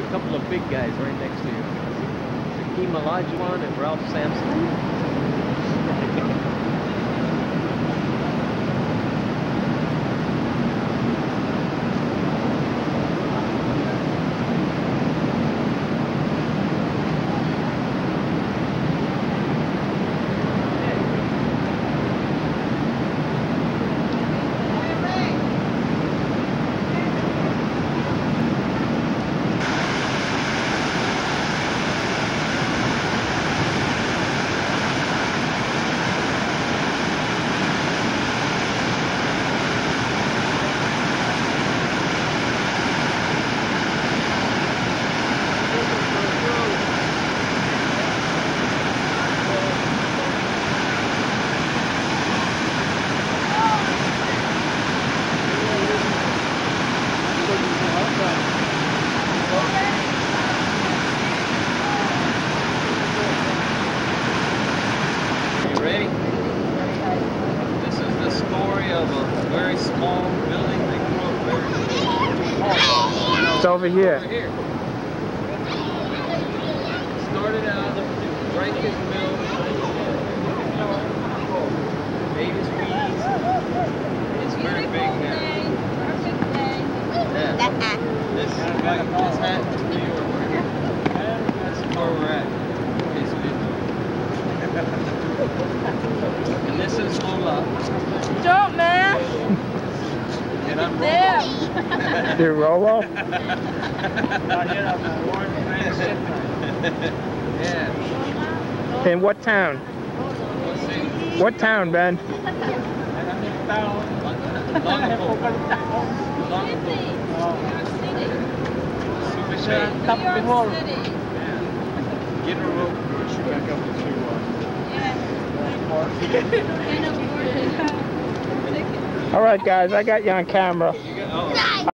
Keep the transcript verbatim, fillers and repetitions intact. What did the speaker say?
a couple of big guys right next to you. Hakeem Olajuwon and Ralph Sampson. Very small building. They grew up very small. It's over here. Over here. Started out of Rankin Mill, Davis Weeds. It's very big now. Yeah. This, like, this hat is New York right here. This is where we're at. And this is Lola. Don't, man! And I'm there. You're Rolo? Yeah. In what town? What town, Ben? Get a rope, push you back up to All right, guys, I got you on camera. You got, oh.